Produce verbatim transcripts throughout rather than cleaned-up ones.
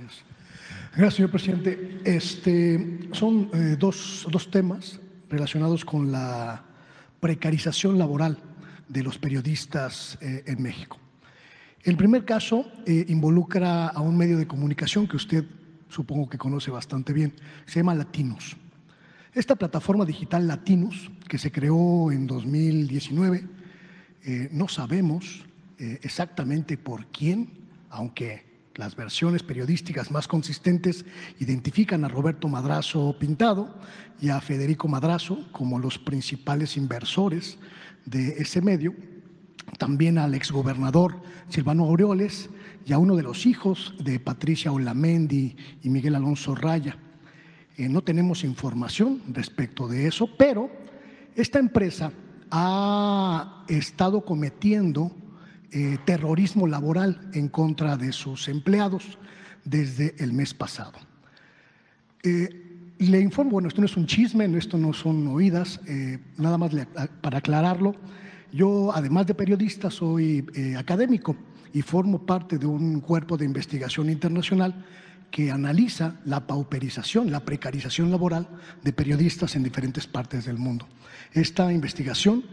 Gracias. Gracias, señor presidente. Este, son eh, dos, dos temas relacionados con la precarización laboral de los periodistas eh, en México. El primer caso eh, involucra a un medio de comunicación que usted supongo que conoce bastante bien, se llama Latinus. Esta plataforma digital Latinus, que se creó en dos mil diecinueve, eh, no sabemos eh, exactamente por quién, aunque las versiones periodísticas más consistentes identifican a Roberto Madrazo Pintado y a Federico Madrazo como los principales inversores de ese medio, también al exgobernador Silvano Aureoles y a uno de los hijos de Patricia Olamendi y Miguel Alonso Raya. Eh, no tenemos información respecto de eso, pero esta empresa ha estado cometiendo eh, terrorismo laboral en contra de sus empleados desde el mes pasado. Eh, le informo, bueno, esto no es un chisme, esto no son oídas, eh, nada más le, para aclararlo. Yo, además de periodista, soy eh, académico y formo parte de un cuerpo de investigación internacional que analiza la pauperización, la precarización laboral de periodistas en diferentes partes del mundo. Esta investigación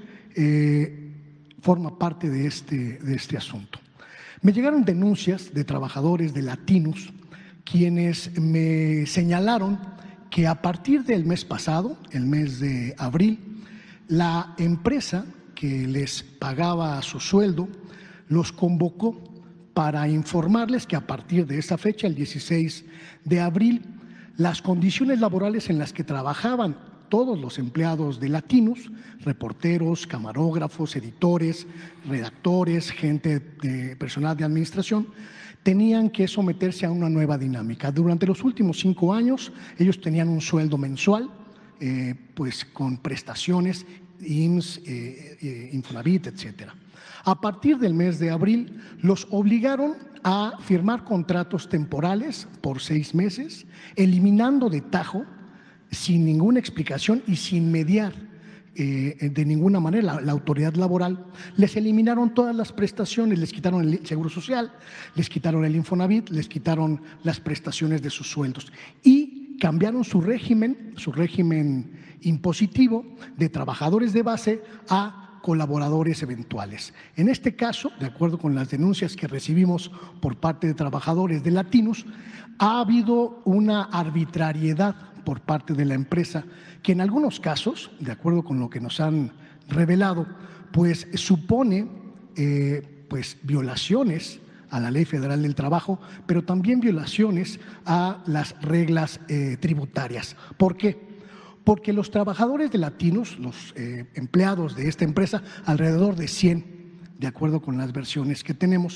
eh, forma parte de este, de este asunto. Me llegaron denuncias de trabajadores de Latinus quienes me señalaron que a partir del mes pasado, el mes de abril, la empresa que les pagaba su sueldo los convocó para informarles que a partir de esa fecha, el dieciséis de abril, las condiciones laborales en las que trabajaban todos los empleados de Latinus, reporteros, camarógrafos, editores, redactores, gente de personal de administración, tenían que someterse a una nueva dinámica. Durante los últimos cinco años, ellos tenían un sueldo mensual, eh, pues con prestaciones, I M S S, eh, eh, Infonavit, etcétera. A partir del mes de abril, los obligaron a firmar contratos temporales por seis meses, eliminando de tajo, sin ninguna explicación y sin mediar eh, de ninguna manera la, la autoridad laboral, les eliminaron todas las prestaciones, les quitaron el seguro social, les quitaron el Infonavit, les quitaron las prestaciones de sus sueldos y cambiaron su régimen, su régimen impositivo de trabajadores de base a colaboradores eventuales. En este caso, de acuerdo con las denuncias que recibimos por parte de trabajadores de Latinus, ha habido una arbitrariedad por parte de la empresa que en algunos casos, de acuerdo con lo que nos han revelado, pues supone eh, pues violaciones a la Ley Federal del Trabajo, pero también violaciones a las reglas eh, tributarias. ¿Por qué? Porque los trabajadores de Latinus, los eh, empleados de esta empresa, alrededor de cien, de acuerdo con las versiones que tenemos,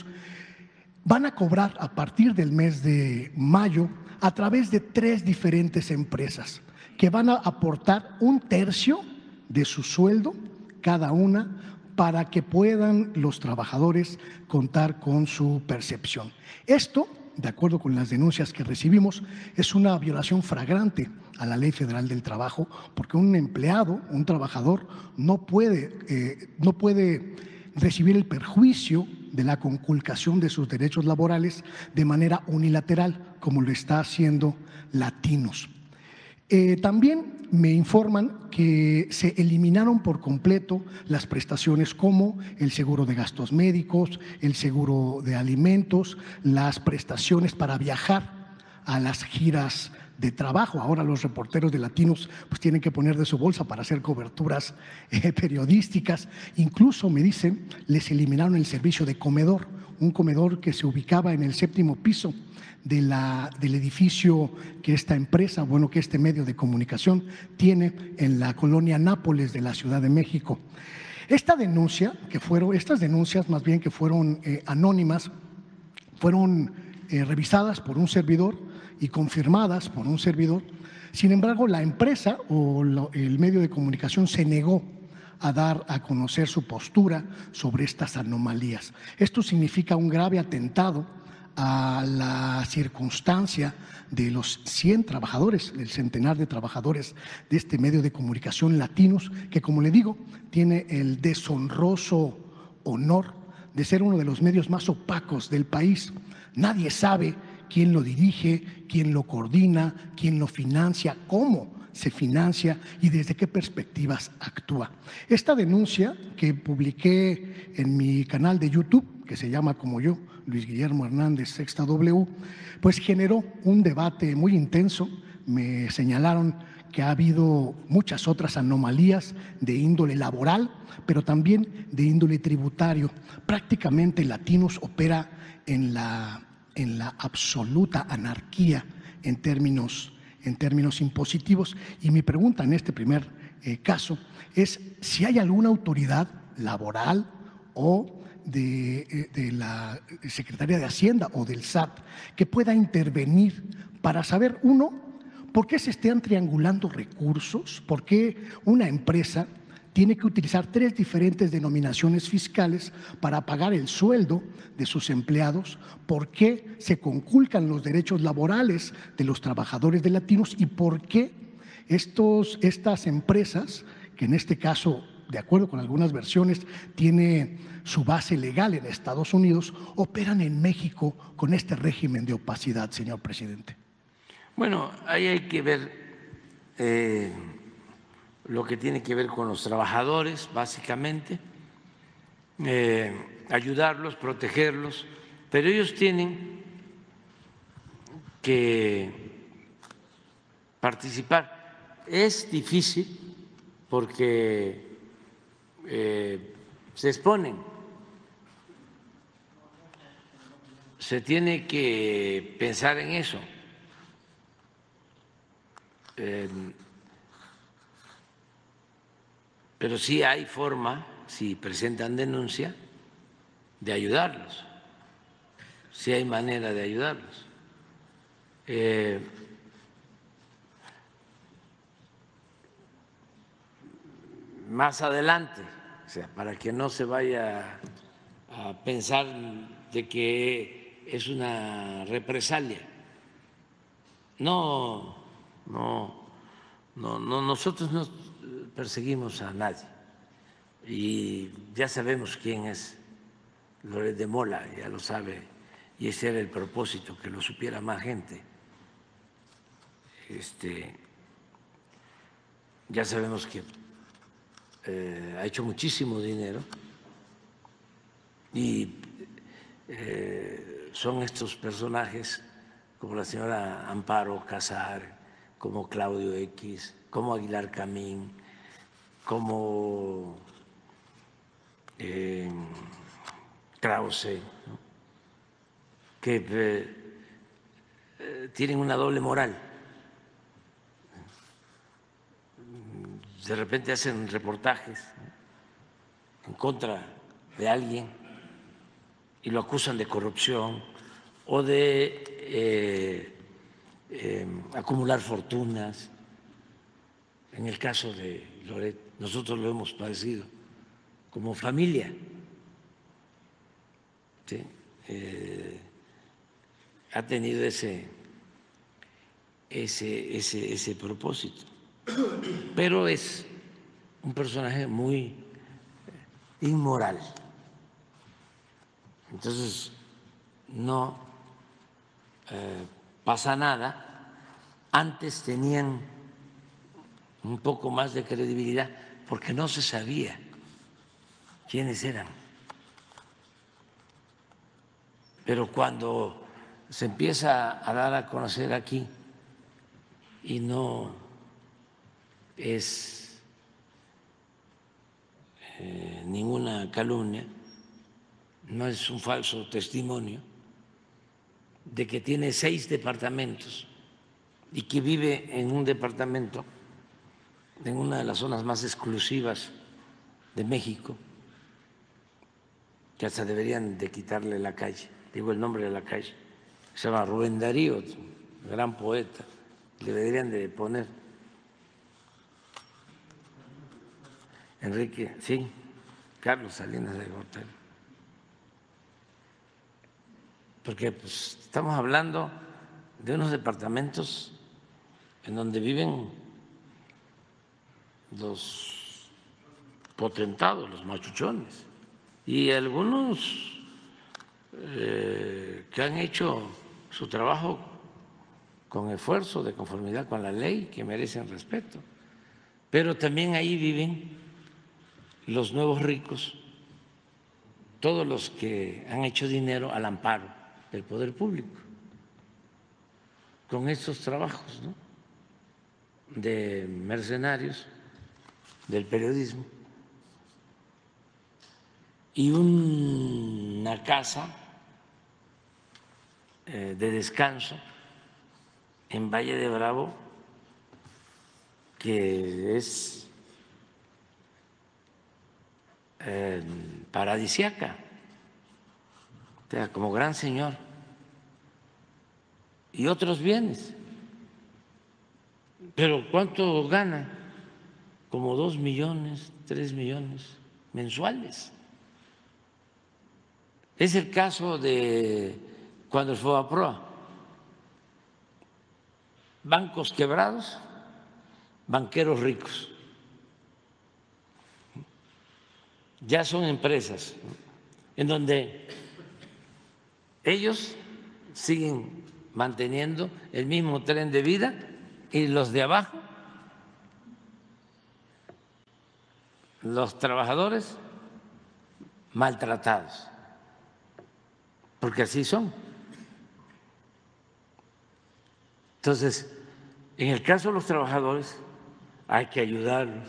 van a cobrar a partir del mes de mayo a través de tres diferentes empresas que van a aportar un tercio de su sueldo cada una para que puedan los trabajadores contar con su percepción. Esto, de acuerdo con las denuncias que recibimos, es una violación flagrante a la Ley Federal del Trabajo, porque un empleado, un trabajador, no puede, eh, no puede recibir el perjuicio de la conculcación de sus derechos laborales de manera unilateral, como lo está haciendo Latinus. Eh, también me informan que se eliminaron por completo las prestaciones como el seguro de gastos médicos, el seguro de alimentos, las prestaciones para viajar a las giras de trabajo. Ahora los reporteros de Latinus pues tienen que poner de su bolsa para hacer coberturas eh, periodísticas. Incluso, me dicen, les eliminaron el servicio de comedor, un comedor que se ubicaba en el séptimo piso de la, del edificio que esta empresa, bueno, que este medio de comunicación tiene en la colonia Nápoles de la Ciudad de México. Esta denuncia, que fueron, estas denuncias más bien que fueron eh, anónimas, fueron eh, revisadas por un servidor y confirmadas por un servidor. Sin embargo, la empresa o lo, el medio de comunicación se negó a dar a conocer su postura sobre estas anomalías. Esto significa un grave atentado a la circunstancia de los cien trabajadores, el centenar de trabajadores de este medio de comunicación Latinus, que, como le digo, tiene el deshonroso honor de ser uno de los medios más opacos del país. Nadie sabe quién lo dirige, quién lo coordina, quién lo financia, cómo se financia y desde qué perspectivas actúa. Esta denuncia que publiqué en mi canal de YouTube, que se llama como yo, Luis Guillermo Hernández Sexta W, pues generó un debate muy intenso. Me señalaron que ha habido muchas otras anomalías de índole laboral, pero también de índole tributario. Prácticamente Latinos opera en la, en la absoluta anarquía en términos en términos impositivos. Y mi pregunta en este primer eh, caso es si hay alguna autoridad laboral o de, eh, de la Secretaría de Hacienda o del S A T que pueda intervenir para saber, uno, por qué se están triangulando recursos, por qué una empresa tiene que utilizar tres diferentes denominaciones fiscales para pagar el sueldo de sus empleados, por qué se conculcan los derechos laborales de los trabajadores de Latinos y por qué estos, estas empresas, que en este caso, de acuerdo con algunas versiones, tiene su base legal en Estados Unidos, operan en México con este régimen de opacidad, señor presidente. Bueno, ahí hay que ver eh, lo que tiene que ver con los trabajadores, básicamente, eh, ayudarlos, protegerlos, pero ellos tienen que participar. Es difícil porque eh, se exponen, se tiene que pensar en eso. Eh, pero sí hay forma, si presentan denuncia, de ayudarlos, sí hay manera de ayudarlos. Eh, más adelante, o sea, para que no se vaya a pensar de que es una represalia. No, no, no, no, nosotros no perseguimos a nadie y ya sabemos quién es Loret de Mola, ya lo sabe, y ese era el propósito, que lo supiera más gente. Este, ya sabemos que eh, ha hecho muchísimo dinero y eh, son estos personajes como la señora Amparo Casar, como Claudio X, como Aguilar Camín, como eh, Krause, ¿no? que eh, eh, tienen una doble moral. De repente hacen reportajes en contra de alguien y lo acusan de corrupción o de eh, eh, acumular fortunas. En el caso de Loret, nosotros lo hemos padecido como familia. ¿Sí? Eh, ha tenido ese, ese, ese, ese propósito. Pero es un personaje muy inmoral. Entonces, no eh, pasa nada. Antes tenían un poco más de credibilidad porque no se sabía quiénes eran. Pero cuando se empieza a dar a conocer aquí y no es eh, ninguna calumnia, no es un falso testimonio de que tiene seis departamentos y que vive en un departamento en una de las zonas más exclusivas de México, que hasta deberían de quitarle la calle, digo el nombre de la calle, se llama Rubén Darío, gran poeta, le deberían de poner Enrique, sí, Carlos Salinas de Gortari. Porque pues, estamos hablando de unos departamentos en donde viven los potentados, los machuchones, y algunos eh, que han hecho su trabajo con esfuerzo, de conformidad con la ley, que merecen respeto. Pero también ahí viven los nuevos ricos, todos los que han hecho dinero al amparo del poder público, con estos trabajos, ¿no?, de mercenarios del periodismo. Y una casa eh, de descanso en Valle de Bravo que es eh, paradisiaca, o sea, como gran señor, y otros bienes. Pero ¿cuánto gana? Como dos millones, tres millones mensuales. Es el caso de cuando el FOBAPROA, bancos quebrados, banqueros ricos. Ya son empresas en donde ellos siguen manteniendo el mismo tren de vida y los de abajo, los trabajadores, maltratados, porque así son. Entonces, en el caso de los trabajadores hay que ayudarlos.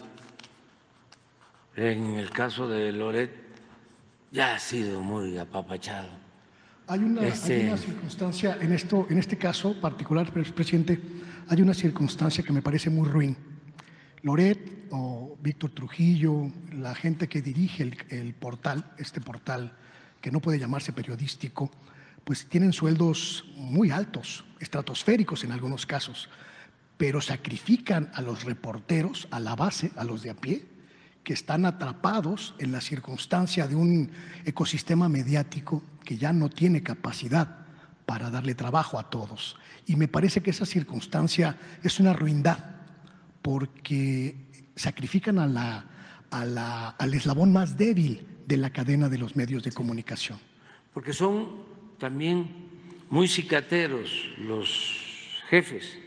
En el caso de Loret ya ha sido muy apapachado. Hay una, Este- hay una circunstancia, en, esto, en este caso particular, presidente, hay una circunstancia que me parece muy ruin. Loret o Víctor Trujillo, la gente que dirige el, el portal, este portal que no puede llamarse periodístico, pues tienen sueldos muy altos, estratosféricos en algunos casos, pero sacrifican a los reporteros, a la base, a los de a pie, que están atrapados en la circunstancia de un ecosistema mediático que ya no tiene capacidad para darle trabajo a todos. Y me parece que esa circunstancia es una ruindad, porque sacrifican a la, a la, al eslabón más débil de la cadena de los medios de comunicación. Porque son también muy cicateros los jefes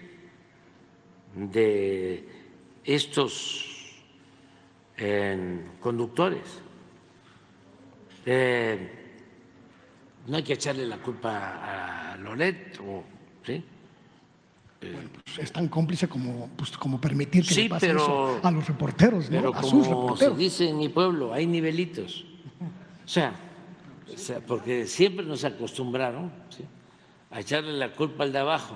de estos eh, conductores. Eh, no hay que echarle la culpa a Loret, o, ¿sí? Es tan cómplice como, pues, como permitir que Sí, le pase pero- eso a los reporteros, ¿no? Pero A sus como se reporteros. dice en mi pueblo, hay nivelitos. O sea, o sea, porque siempre nos acostumbraron, ¿sí?, a echarle la culpa al de abajo.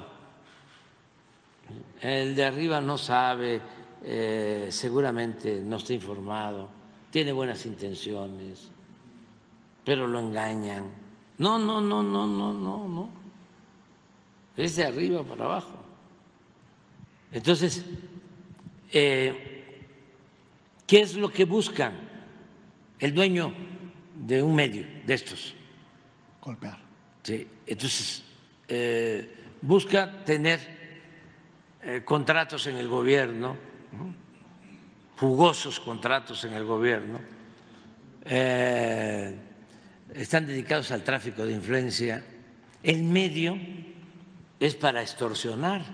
El de arriba no sabe, eh, seguramente no está informado, tiene buenas intenciones, pero lo engañan. No, no, no, no, no, no, no. Es de arriba para abajo. Entonces, eh, ¿qué es lo que buscan el dueño de un medio de estos? Golpear. Sí, entonces, eh, busca tener eh, contratos en el gobierno, ¿no?, jugosos contratos en el gobierno, eh, están dedicados al tráfico de influencia. El medio es para extorsionar,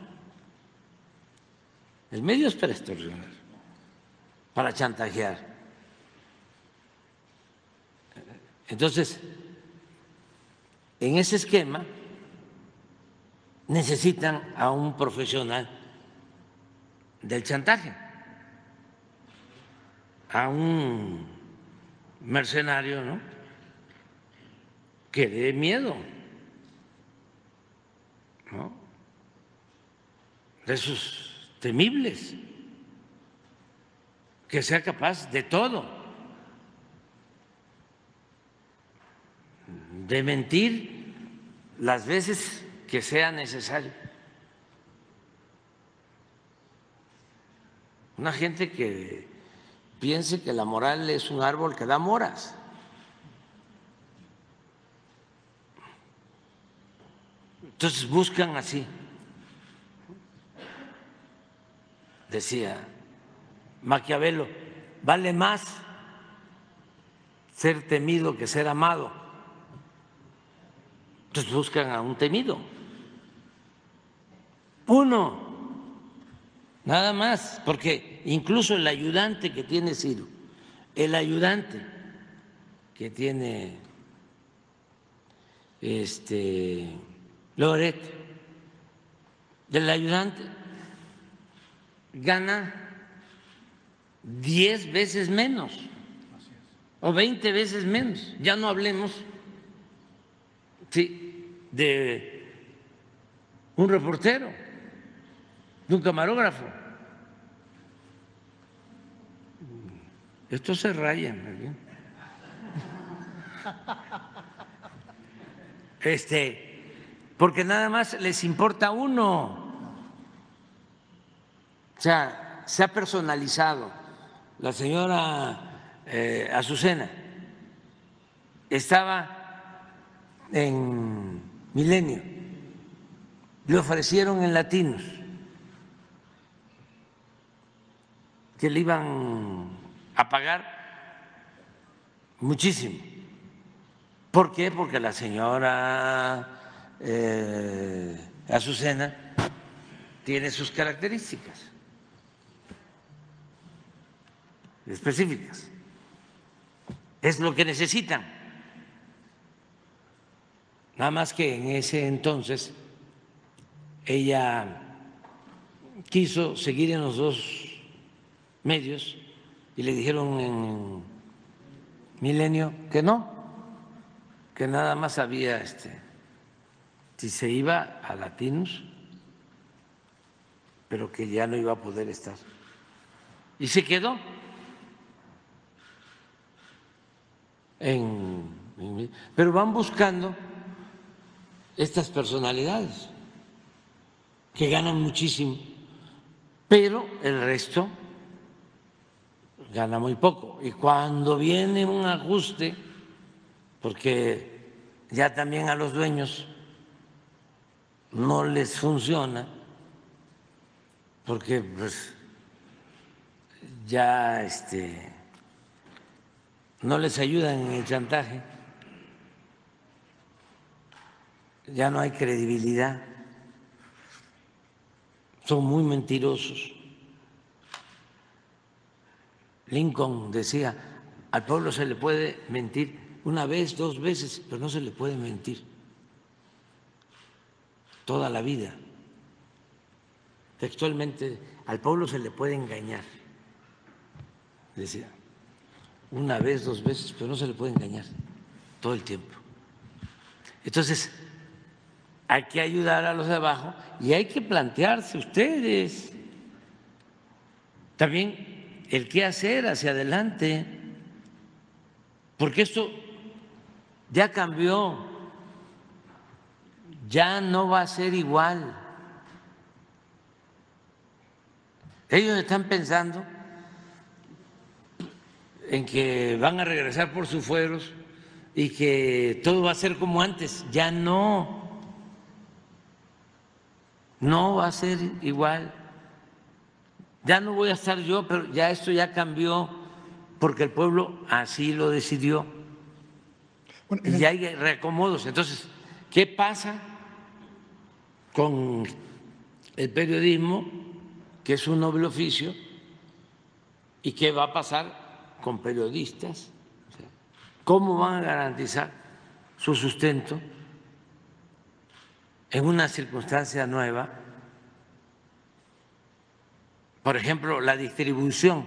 el medio es para extorsionar, para chantajear. Entonces, en ese esquema necesitan a un profesional del chantaje, a un mercenario, ¿no?, que dé miedo, ¿no?, de esos temibles, que sea capaz de todo, de mentir las veces que sea necesario. Una gente que piense que la moral es un árbol que da moras. Entonces buscan así. Decía Maquiavelo, vale más ser temido que ser amado. Entonces buscan a un temido. Uno, nada más, porque incluso el ayudante que tiene Ciro, el ayudante que tiene este Loret, del ayudante gana diez veces menos o veinte veces menos. Ya no hablemos sí, de un reportero, de un camarógrafo. Esto se raya. Este, porque nada más les importa uno. O sea, se ha personalizado. La señora eh, Azucena estaba en Milenio, le ofrecieron en Latinos que le iban a pagar muchísimo. ¿Por qué? Porque la señora eh, Azucena tiene sus características específicas. Es lo que necesitan. Nada más que en ese entonces ella quiso seguir en los dos medios y le dijeron en Milenio que no, que nada más había este, si se iba a Latinos, pero que ya no iba a poder estar. Y se quedó en, en pero van buscando estas personalidades que ganan muchísimo, pero el resto gana muy poco. Y cuando viene un ajuste, porque ya también a los dueños no les funciona, porque pues ya este no les ayudan en el chantaje, ya no hay credibilidad, son muy mentirosos. Lincoln decía, al pueblo se le puede mentir una vez, dos veces, pero no se le puede mentir toda la vida. Textualmente, al pueblo se le puede engañar, decía, una vez, dos veces, pero no se le puede engañar todo el tiempo. Entonces, hay que ayudar a los de abajo y hay que plantearse ustedes también el qué hacer hacia adelante, porque esto ya cambió, ya no va a ser igual. Ellos están pensando en que van a regresar por sus fueros y que todo va a ser como antes. Ya no, no va a ser igual. Ya no voy a estar yo, pero ya esto ya cambió porque el pueblo así lo decidió. Bueno, y ya hay reacomodos. Entonces, ¿qué pasa con el periodismo, que es un noble oficio, y qué va a pasar con periodistas? ¿Cómo van a garantizar su sustento en una circunstancia nueva? Por ejemplo, la distribución,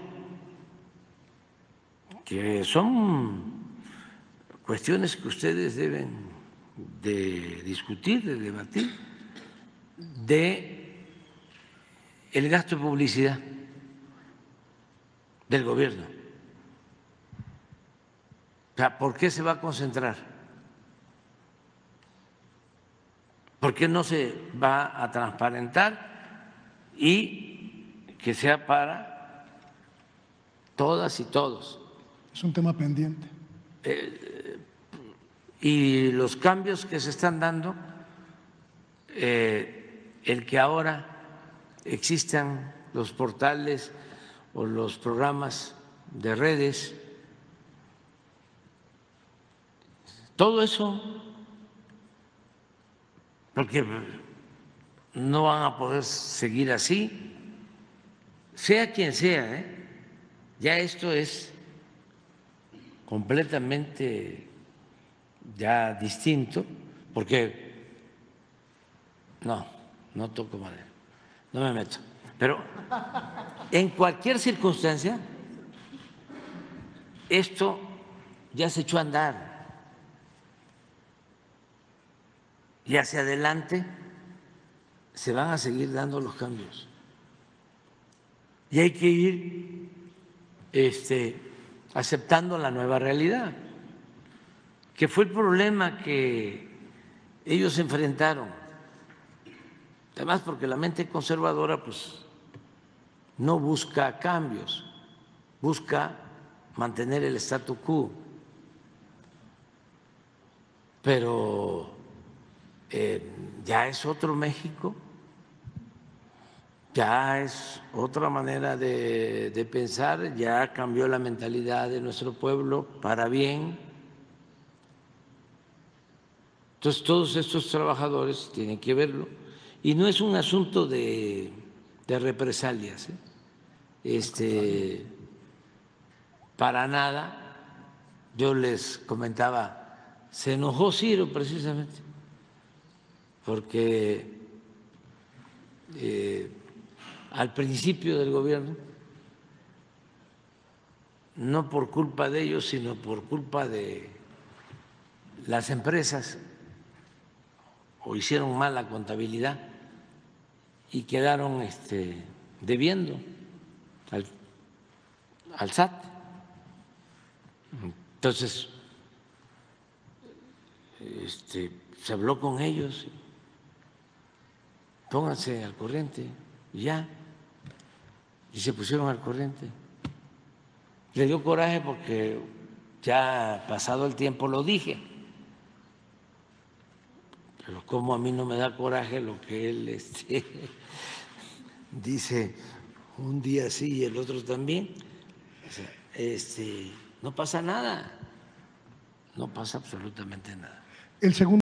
que son cuestiones que ustedes deben de discutir, de debatir, de el gasto de publicidad del gobierno. O sea, ¿por qué se va a concentrar? ¿Por qué no se va a transparentar y que sea para todas y todos? Es un tema pendiente. Eh, y los cambios que se están dando, eh, el que ahora existan los portales o los programas de redes, todo eso, porque no van a poder seguir así, sea quien sea, ¿eh? Ya esto es completamente ya distinto, porque no, no toco madera, no me meto, pero en cualquier circunstancia esto ya se echó a andar y hacia adelante se van a seguir dando los cambios. Y hay que ir este, aceptando la nueva realidad, que fue el problema que ellos enfrentaron. Además, porque la mente conservadora pues, no busca cambios, busca mantener el statu quo. Pero eh, ya es otro México. Ya es otra manera de, de pensar, ya cambió la mentalidad de nuestro pueblo para bien. Entonces todos estos trabajadores tienen que verlo y no es un asunto de, de represalias, ¿eh? este, para nada. Yo les comentaba, se enojó Ciro precisamente porque eh, al principio del gobierno, no por culpa de ellos, sino por culpa de las empresas, o hicieron mal la contabilidad y quedaron este, debiendo al, al S A T. Entonces, este, se habló con ellos, pónganse al corriente, y ya, y se pusieron al corriente. Le dio coraje porque ya pasado el tiempo lo dije, pero como a mí no me da coraje lo que él este, dice un día sí y el otro también, o sea, este, no pasa nada, no pasa absolutamente nada. El segundo